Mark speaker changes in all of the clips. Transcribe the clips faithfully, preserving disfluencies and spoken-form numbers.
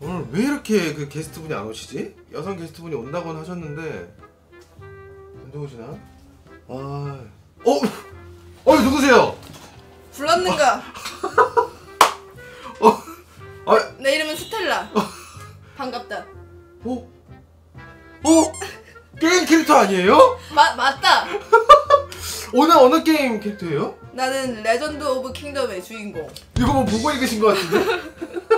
Speaker 1: 오늘 왜 이렇게 그 게스트분이 안 오시지? 여성 게스트분이 온다고는 하셨는데 언제 오시나? 아, 어, 어 누구세요?
Speaker 2: 불렀는가?
Speaker 1: 어, 아,
Speaker 2: 내 이름은 스텔라. 어. 반갑다.
Speaker 1: 어, 어, 게임 캐릭터 아니에요?
Speaker 2: 마 맞다.
Speaker 1: 오늘 어느 게임 캐릭터예요?
Speaker 2: 나는 레전드 오브 킹덤의 주인공.
Speaker 1: 이거 뭐 보고 읽으신 것 같은데?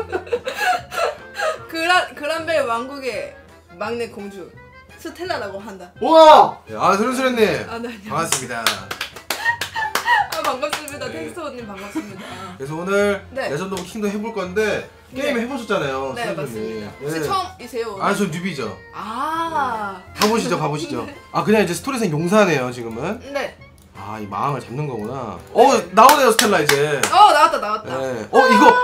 Speaker 2: 그란 그란벨 왕국의 막내 공주 스텔라라고 한다.
Speaker 1: 우와! 아 소련소련님
Speaker 2: 아, 네,
Speaker 1: 반갑습니다.
Speaker 2: 아 반갑습니다.
Speaker 1: 네.
Speaker 2: 텍스터님 반갑습니다.
Speaker 1: 그래서 오늘
Speaker 2: 네.
Speaker 1: 레전드 오브 킹덤 해볼 건데 게임
Speaker 2: 네.
Speaker 1: 해보셨잖아요.
Speaker 2: 네
Speaker 1: 소련님.
Speaker 2: 맞습니다.
Speaker 1: 네.
Speaker 2: 혹시 처음이세요?
Speaker 1: 아 저 뉴비죠.
Speaker 2: 아.
Speaker 1: 가보시죠 가보시죠. 아 그냥 이제 스토리상 용사네요 지금은.
Speaker 2: 네.
Speaker 1: 아 이 마음을 잡는 거구나. 네. 어 나오네요 스텔라 이제.
Speaker 2: 어 나왔다 나왔다.
Speaker 1: 네. 어 이거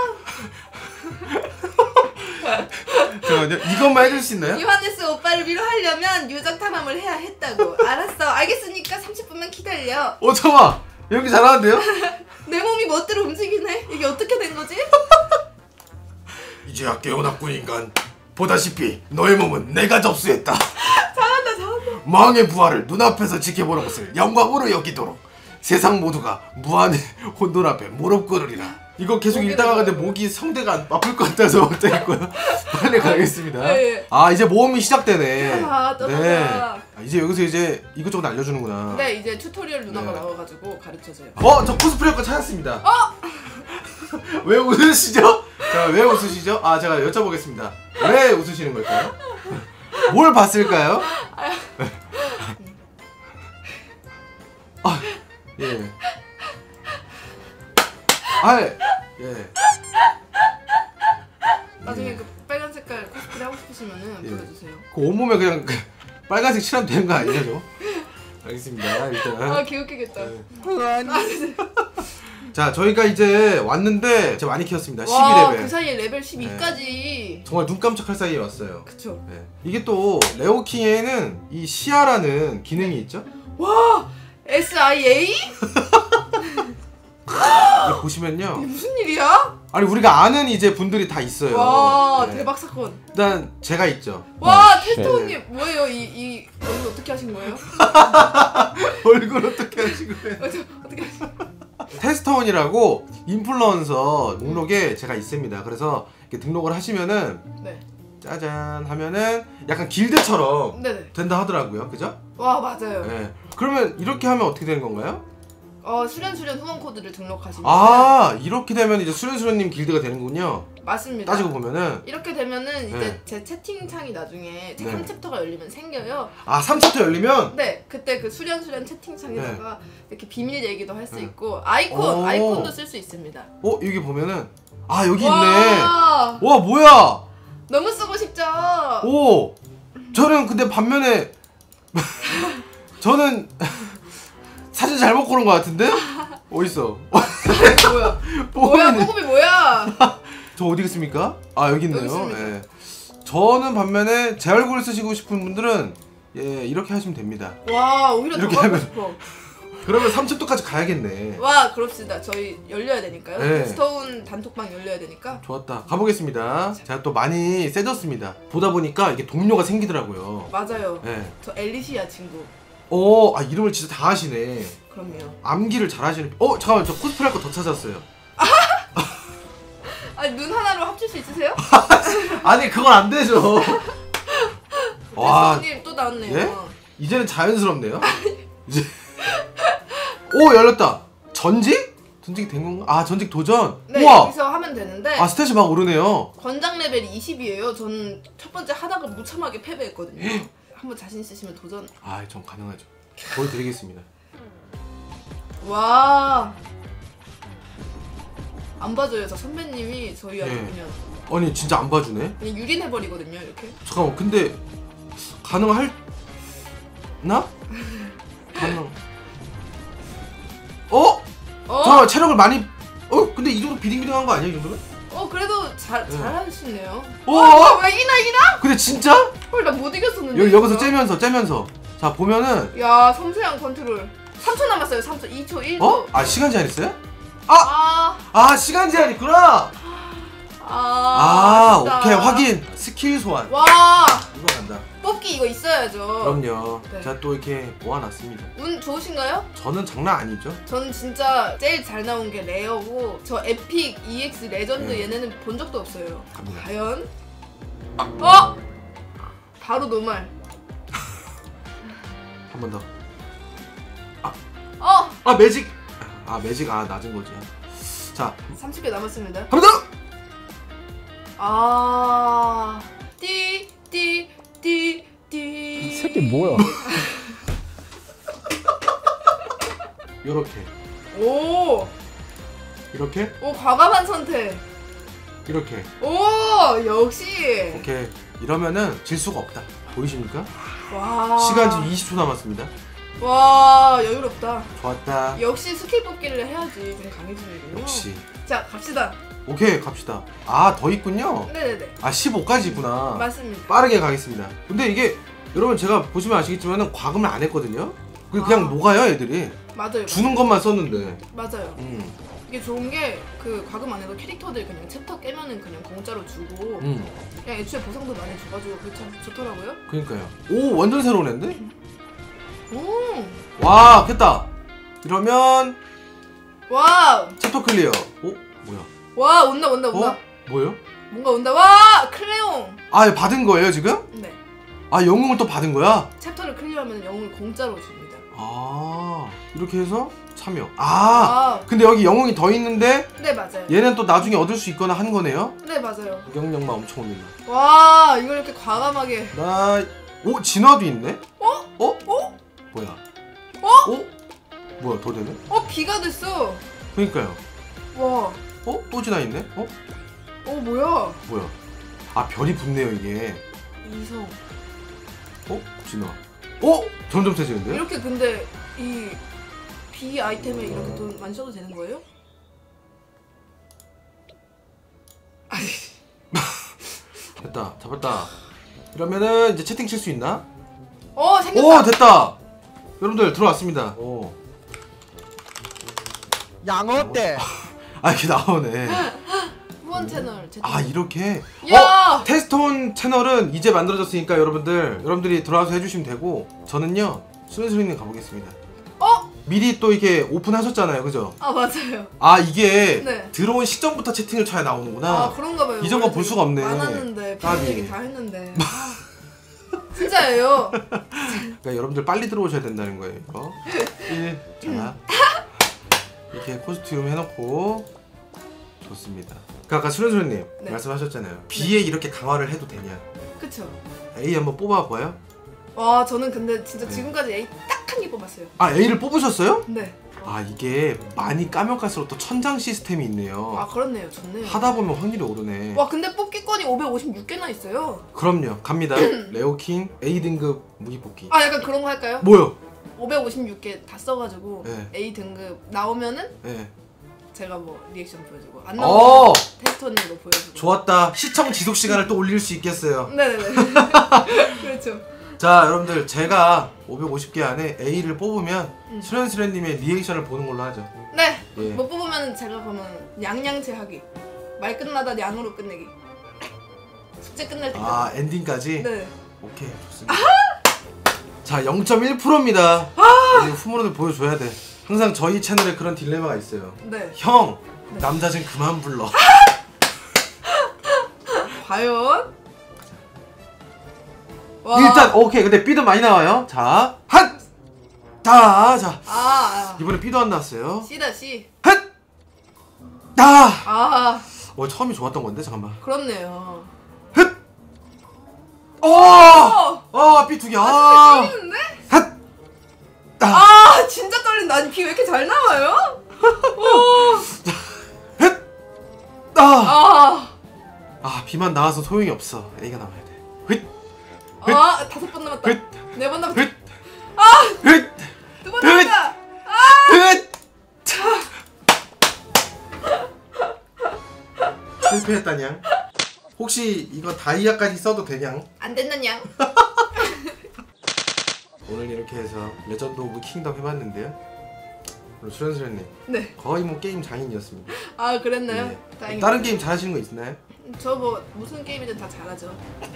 Speaker 1: 잠깐만요. 이것만 해줄 수 있나요?
Speaker 2: 요하네스 오빠를 위로하려면 유적 탐험을 해야 했다고. 알았어 알겠으니까 삼십 분만 기다려.
Speaker 1: 어 잠깐만 연기 잘하는데요?
Speaker 2: 내 몸이 멋대로 움직이네. 이게 어떻게 된 거지?
Speaker 1: 이제야 깨어났군 인간. 보다시피 너의 몸은 내가 접수했다.
Speaker 2: 잘한다 잘한다.
Speaker 1: 망의 부활을 눈앞에서 지켜보는 것을 영광으로 여기도록 세상 모두가 무한의 혼돈 앞에 무릎 꿇으리라. 이거 계속 읽다가 근데 목이 성대가 아플 것 같아서 못하겠고요. 빨리 가겠습니다.
Speaker 2: 네.
Speaker 1: 아 이제 모험이 시작되네.
Speaker 2: 아, 떠나자.
Speaker 1: 네. 아, 이제 여기서 이제 이것저것 알려주는구나.
Speaker 2: 네 이제 튜토리얼 누나가
Speaker 1: 네.
Speaker 2: 나와가지고 가르쳐줘요.
Speaker 1: 어? 저 코스프레 거 찾았습니다.
Speaker 2: 어?
Speaker 1: 왜 웃으시죠? 자, 왜 웃으시죠? 아 제가 여쭤보겠습니다. 왜 웃으시는 걸까요? 뭘 봤을까요? 아, 예. 아, 예.
Speaker 2: 나중에
Speaker 1: 예.
Speaker 2: 그 빨간 색깔 코스프레 하고 싶으시면은
Speaker 1: 예.
Speaker 2: 불러주세요.
Speaker 1: 그 온몸에 그냥 그 빨간색 칠하면 되는 거 아니에요? 알겠습니다. 일단.
Speaker 2: 아 개웃기겠다.
Speaker 1: 네.
Speaker 2: 아, 네.
Speaker 1: 자, 저희가 이제 왔는데 제가 많이 키웠습니다. 십이
Speaker 2: 와,
Speaker 1: 레벨.
Speaker 2: 그 사이에 레벨 십이까지.
Speaker 1: 네. 정말 눈 깜짝할 사이에 왔어요.
Speaker 2: 그쵸.
Speaker 1: 네. 이게 또 레오킹에는 이 시야라는 기능이 있죠?
Speaker 2: 와! 에스 아이 에이?
Speaker 1: 이게 보시면요.
Speaker 2: 이게 무슨 일이야?
Speaker 1: 아니 우리가 아는 이제 분들이 다 있어요.
Speaker 2: 와
Speaker 1: 네.
Speaker 2: 대박 사건.
Speaker 1: 일단 제가 있죠.
Speaker 2: 와 테스터님 뭐예요? 이, 이 얼굴 어떻게 하신 거예요?
Speaker 1: 얼굴 어떻게 하시고 해?
Speaker 2: 어, 저, 어떻게 하신 거예요?
Speaker 1: 테스터원이라고 인플루언서 목록에 제가 있습니다. 그래서 이렇게 등록을 하시면은
Speaker 2: 네.
Speaker 1: 짜잔 하면은 약간 길드처럼
Speaker 2: 네네.
Speaker 1: 된다 하더라고요. 그죠?
Speaker 2: 와 맞아요.
Speaker 1: 네. 그러면 이렇게 하면 어떻게 되는 건가요?
Speaker 2: 어 수련 수련 후원 코드를 등록하시면
Speaker 1: 아 이렇게 되면 이제 수련수련님 길드가 되는군요.
Speaker 2: 맞습니다.
Speaker 1: 따지고 보면은
Speaker 2: 이렇게 되면은 이제
Speaker 1: 네.
Speaker 2: 제 채팅창이 나중에
Speaker 1: 네.
Speaker 2: 삼 챕터가 열리면 생겨요.
Speaker 1: 아 삼 챕터 열리면
Speaker 2: 네, 그때 그 수련 수련 채팅창에다가 이렇게 비밀 얘기도 할 수
Speaker 1: 네.
Speaker 2: 있고 아이콘
Speaker 1: 오.
Speaker 2: 아이콘도 쓸 수 있습니다.
Speaker 1: 어 여기 보면은 아 여기
Speaker 2: 와,
Speaker 1: 있네. 와 뭐야?
Speaker 2: 너무 쓰고 싶죠.
Speaker 1: 오 저는 근데 반면에 저는 사진 잘못 고른 것 같은데? 어딨어?
Speaker 2: 뭐야? 뭐야? 뽀금이 뭐야?
Speaker 1: 저 어디 있습니까? 아 여기 있네요.
Speaker 2: 여기 있습니다.
Speaker 1: 예. 저는 반면에 제 얼굴을 쓰시고 싶은 분들은 예 이렇게 하시면 됩니다.
Speaker 2: 와 오히려 더
Speaker 1: 이렇게
Speaker 2: 하고
Speaker 1: 하면-
Speaker 2: 싶어.
Speaker 1: 그러면 삼 챕터까지 가야겠네.
Speaker 2: 와 그럽시다. 저희 열려야 되니까요.
Speaker 1: 네.
Speaker 2: 스토운 단톡방 열려야 되니까.
Speaker 1: 좋았다. 가보겠습니다. 제가 또 많이 세졌습니다. 보다 보니까 이게 동료가 생기더라고요.
Speaker 2: 맞아요.
Speaker 1: 예.
Speaker 2: 저 엘리시아 친구.
Speaker 1: 오, 아 이름을 진짜 다 하시네.
Speaker 2: 그럼요.
Speaker 1: 암기를 잘 하시는. 어, 잠깐만 저 코스프레 할 거 더 찾았어요.
Speaker 2: 아니 눈 하나로 합칠 수 있으세요?
Speaker 1: 아니 그건 안 되죠. 와,
Speaker 2: 테스터님 또 나왔네요.
Speaker 1: 예? 이제는 자연스럽네요. 이제. 오 열렸다. 전직? 전직이 된 건가? 아 전직 도전.
Speaker 2: 네
Speaker 1: 우와.
Speaker 2: 여기서 하면 되는데
Speaker 1: 아 스탯이 막 오르네요.
Speaker 2: 권장 레벨이 이십이에요. 저는 첫 번째 하다가 무참하게 패배했거든요. 한번 자신 있으시면 도전.
Speaker 1: 아, 전 가능하죠. 보여드리겠습니다.
Speaker 2: 와. 안 봐줘요. 저 선배님이 저희한테
Speaker 1: 네.
Speaker 2: 그냥
Speaker 1: 아니 진짜 안 봐주네.
Speaker 2: 그냥 유린해버리거든요. 이렇게.
Speaker 1: 잠깐만 근데 가능할 나? 가능. 어?
Speaker 2: 어?
Speaker 1: 잠깐만 체력을 많이. 어? 근데 이 정도 비딩비딩한 거 아니야 이 정도면?
Speaker 2: 어 그래도 잘
Speaker 1: 네.
Speaker 2: 잘하시네요.
Speaker 1: 어?
Speaker 2: 어? 왜 이기나 이기나?
Speaker 1: 근데 진짜?
Speaker 2: 헐 나 못 이겼었는데.
Speaker 1: 여기 여기서
Speaker 2: 이거.
Speaker 1: 째면서 째면서. 자 보면은.
Speaker 2: 야 섬세한 컨트롤. 삼 초 남았어요. 삼 초, 이 초, 일 초.
Speaker 1: 어? 아 시간 제한 있어요?
Speaker 2: 아.
Speaker 1: 아 시간 제한 있구나.
Speaker 2: 아,
Speaker 1: 아 오케이 확인. 스킬 소환.
Speaker 2: 와
Speaker 1: 이거 간다.
Speaker 2: 뽑기 이거 있어야죠.
Speaker 1: 그럼요.
Speaker 2: 네.
Speaker 1: 제가 또 이렇게 모아놨습니다.
Speaker 2: 운 좋으신가요?
Speaker 1: 저는 장난 아니죠.
Speaker 2: 저는 진짜 제일 잘 나온 게 레어고 저 에픽 이엑스 레전드
Speaker 1: 네.
Speaker 2: 얘네는 본 적도 없어요.
Speaker 1: 갑니다.
Speaker 2: 과연? 어? 바로 노말.
Speaker 1: 한 번 더.
Speaker 2: 어!
Speaker 1: 아 매직. 아 매직 아 낮은 거지. 자
Speaker 2: 삼십 개 남았습니다.
Speaker 1: 한 번 더.
Speaker 2: 아, 띠, 띠, 띠, 띠.
Speaker 3: 이 새끼 뭐야?
Speaker 1: 요렇게
Speaker 2: 오,
Speaker 1: 이렇게
Speaker 2: 오 과감한 선택.
Speaker 1: 이렇게
Speaker 2: 오, 역시.
Speaker 1: 오케이. 이러면은 질 수가 없다. 보이십니까?
Speaker 2: 와.
Speaker 1: 시간 지금 이십 초 남았습니다.
Speaker 2: 와, 여유롭다.
Speaker 1: 좋았다.
Speaker 2: 역시 스킬 뽑기를 해야지 좀 강해지는군요.
Speaker 1: 역시.
Speaker 2: 자, 갑시다.
Speaker 1: 오케이 갑시다. 아 더 있군요.
Speaker 2: 네네네.
Speaker 1: 아 십오까지 있구나.
Speaker 2: 맞습니다.
Speaker 1: 빠르게 가겠습니다. 근데 이게 여러분 제가 보시면 아시겠지만은 과금을 안 했거든요. 그게 그냥
Speaker 2: 아.
Speaker 1: 녹아요 애들이.
Speaker 2: 맞아요.
Speaker 1: 주는 것만 썼는데.
Speaker 2: 맞아요.
Speaker 1: 음.
Speaker 2: 이게 좋은 게 그 과금 안 해도 캐릭터들 그냥 챕터 깨면은 그냥 공짜로 주고
Speaker 1: 음.
Speaker 2: 그냥 애초에 보상도 많이 줘가지고 그게 참 좋더라고요.
Speaker 1: 그러니까요. 오 완전 새로운 앤데?
Speaker 2: 오,
Speaker 1: 와 됐다. 이러면
Speaker 2: 와우,
Speaker 1: 챕터 클리어. 오 뭐야?
Speaker 2: 와 온다 온다 온다.
Speaker 1: 어? 뭐예요?
Speaker 2: 뭔가 온다. 와, 클레옹.
Speaker 1: 아 받은 거예요 지금?
Speaker 2: 네.
Speaker 1: 아 영웅을 또 받은 거야?
Speaker 2: 챕터를 클리어하면 영웅을 공짜로 줍니다.
Speaker 1: 아 이렇게 해서 참여. 아
Speaker 2: 아,
Speaker 1: 근데 여기 영웅이 더 있는데
Speaker 2: 네 맞아요.
Speaker 1: 얘는 또 나중에 얻을 수 있거나 한 거네요?
Speaker 2: 네 맞아요.
Speaker 1: 구경력만 엄청 올린다.
Speaker 2: 와, 이걸 이렇게 과감하게.
Speaker 1: 나... 오 진화도 있네?
Speaker 2: 어?
Speaker 1: 어?
Speaker 2: 어?
Speaker 1: 뭐야?
Speaker 2: 어?
Speaker 1: 어? 뭐야 더 되네?
Speaker 2: 어, 비가 됐어.
Speaker 1: 그니까요.
Speaker 2: 와,
Speaker 1: 어? 또 진화 있네? 어?
Speaker 2: 어 뭐야?
Speaker 1: 뭐야? 아 별이 붙네요 이게.
Speaker 2: 이성.
Speaker 1: 어? 진화. 어? 점점 세지는데?
Speaker 2: 이렇게 근데 이 비 아이템에 이렇게 돈 많이 써도 되는 거예요? 아니.
Speaker 1: 됐다 잡았다. 이러면은 이제 채팅 칠 수 있나?
Speaker 2: 어, 생겼다.
Speaker 1: 오 됐다. 여러분들 들어왔습니다. 오.
Speaker 3: 양어 때.
Speaker 1: 아 이렇게 나오네.
Speaker 2: 후원 채널 채팅.
Speaker 1: 아 이렇게.
Speaker 2: 야!
Speaker 1: 어? 테스트온 채널은 이제 만들어졌으니까 여러분들 여러분들이 들어와서 해주시면 되고 저는요 수현수리님 가보겠습니다.
Speaker 2: 어?
Speaker 1: 미리 또 이렇게 오픈하셨잖아요 그죠?
Speaker 2: 아 맞아요.
Speaker 1: 아 이게
Speaker 2: 네.
Speaker 1: 들어온 시점부터 채팅을 쳐야 나오는구나.
Speaker 2: 아 그런가 봐요.
Speaker 1: 이전 거 볼
Speaker 2: 되게
Speaker 1: 수가 없네.
Speaker 2: 많았는데
Speaker 1: 까비.
Speaker 2: 비밀 얘기 다 했는데. 아, 진짜예요.
Speaker 1: 그러니까 여러분들 빨리 들어오셔야 된다는 거예요 이거. 일. 자 이렇게 코스튬 해놓고 좋습니다. 그 아까 수련수련님
Speaker 2: 네.
Speaker 1: 말씀하셨잖아요. B에 이렇게 강화를 해도 되냐.
Speaker 2: 그쵸.
Speaker 1: A 한번 뽑아봐요.
Speaker 2: 와 저는 근데 진짜
Speaker 1: 네.
Speaker 2: 지금까지 A 딱 한 개 뽑았어요.
Speaker 1: 아 A를 뽑으셨어요?
Speaker 2: 네.
Speaker 1: 아 이게 많이 까면 깔수록 또 천장 시스템이 있네요.
Speaker 2: 아 그렇네요. 좋네요.
Speaker 1: 하다 보면 확률이 오르네.
Speaker 2: 와 근데 뽑기권이 오백오십육 개나 있어요.
Speaker 1: 그럼요. 갑니다. 레오킹 A 등급 무기 뽑기.
Speaker 2: 아 약간 그런 거 할까요?
Speaker 1: 뭐요?
Speaker 2: 오백오십육 개 다 써가지고
Speaker 1: 네.
Speaker 2: A 등급 나오면은
Speaker 1: 네.
Speaker 2: 제가 뭐 리액션 보여주고 안
Speaker 1: 어
Speaker 2: 나오면 테스터님도 보여주고.
Speaker 1: 좋았다. 시청 지속 시간을 또 올릴 수 있겠어요.
Speaker 2: 네네네. 그렇죠.
Speaker 1: 자 여러분들 제가 오백오십 개 안에 A를 뽑으면
Speaker 2: 음.
Speaker 1: 수련수련님의 리액션을 보는 걸로 하죠.
Speaker 2: 네.
Speaker 1: 예.
Speaker 2: 못 뽑으면 제가 그러면 양양제 하기. 말 끝나다 양으로 끝내기. 숙제 끝날 때까지.
Speaker 1: 아 엔딩까지?
Speaker 2: 네.
Speaker 1: 오케이 좋습니다. 자 영 점 일 퍼센트입니다.
Speaker 2: 아!
Speaker 1: 우리 후문으로 보여줘야 돼. 항상 저희 채널에 그런 딜레마가 있어요.
Speaker 2: 네.
Speaker 1: 형
Speaker 2: 네.
Speaker 1: 남자 좀 그만 불러.
Speaker 2: 과연? 와.
Speaker 1: 일단 오케이. 근데 B도 많이 나와요. 자 한! 자, 자
Speaker 2: 아,
Speaker 1: 이번에 B도 안 나왔어요.
Speaker 2: C다 C.
Speaker 1: 한! 아!
Speaker 2: 아,
Speaker 1: 어 처음이 좋았던 건데 잠깐만.
Speaker 2: 그렇네요.
Speaker 1: 흑! 어!
Speaker 2: 어!
Speaker 1: 아 B 두 개.
Speaker 2: 아,
Speaker 1: 아!
Speaker 2: 진짜 떨리는데?
Speaker 1: 핫! 아!
Speaker 2: 아, 진짜 떨린다. 아니, 비 왜 이렇게 잘 나와요? 오.
Speaker 1: 흑! 아!
Speaker 2: 아,
Speaker 1: 아 B만 나와서 소용이 없어. A가 나와야 돼. 흑!
Speaker 2: 아, 다섯 번 남았다.
Speaker 1: 흑!
Speaker 2: 네 번 남았다.
Speaker 1: 흑! 흑!
Speaker 2: 두 번 남았다.
Speaker 1: 흑! 실패했다냥. 혹시 이거 다이아까지 써도 되냥?
Speaker 2: 안 된다냥.
Speaker 1: 오늘 이렇게 해서 레전드 오브 킹덤 해봤는데요. 오늘 수련수련님
Speaker 2: 네.
Speaker 1: 거의 뭐 게임 장인이었습니다.
Speaker 2: 아, 그랬나요?
Speaker 1: 네.
Speaker 2: 다행이다.
Speaker 1: 다른 게임 잘하시는 거 있나요?
Speaker 2: 저 뭐 무슨 게임이든 다 잘하죠.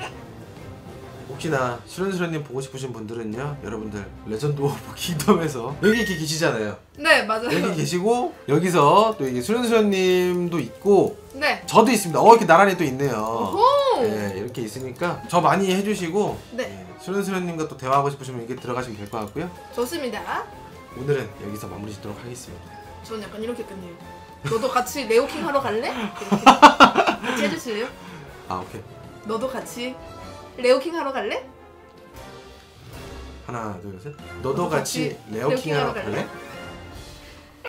Speaker 1: 혹시나 수련수련님 보고 싶으신 분들은요, 여러분들 레전드 오브 킹덤에서 여기 이렇게 계시잖아요.
Speaker 2: 네 맞아요.
Speaker 1: 여기 계시고 여기서 또 이게 수련수련님도 있고
Speaker 2: 네.
Speaker 1: 저도 있습니다. 어 이렇게 나란히 또 있네요.
Speaker 2: 오호.
Speaker 1: 네 이렇게 있으니까 저 많이 해주시고
Speaker 2: 네.
Speaker 1: 네, 수련수련님과 또 대화하고 싶으시면 이렇게 들어가시면 될 것 같고요.
Speaker 2: 좋습니다.
Speaker 1: 오늘은 여기서 마무리 짓도록 하겠습니다.
Speaker 2: 저는 약간 이렇게 끝내요. 너도 같이 레오킹 하러 갈래? 이렇게 같이 해주실래요?
Speaker 1: 아 오케이.
Speaker 2: 너도 같이 레오킹 하러 갈래?
Speaker 1: 하나 둘 셋. 너도 같이 레어킹 하러 갈래?